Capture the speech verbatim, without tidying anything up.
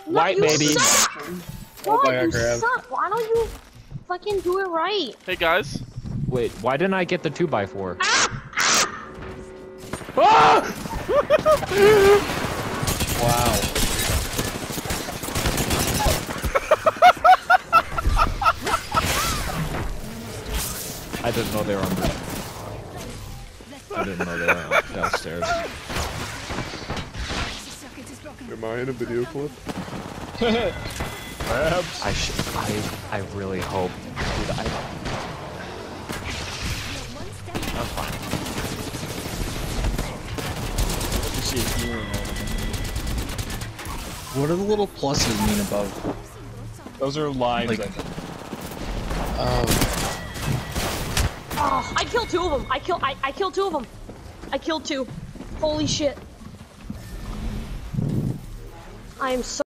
White you baby. Suck. Oh, Why you grab. suck? Why don't you fucking do it right? Hey guys. Wait, why didn't I get the two by four? Ah! Ah! Wow. I didn't know they were on the... I didn't know they were downstairs. Am I in a video clip? Perhaps. I sh I I really hope. Dude, I. I'm fine. What do the little pluses mean above? Those are lives, Like- I think. Oh. Oh, I killed two of them. I killed. I I killed two of them. I killed two. Holy shit. I am so.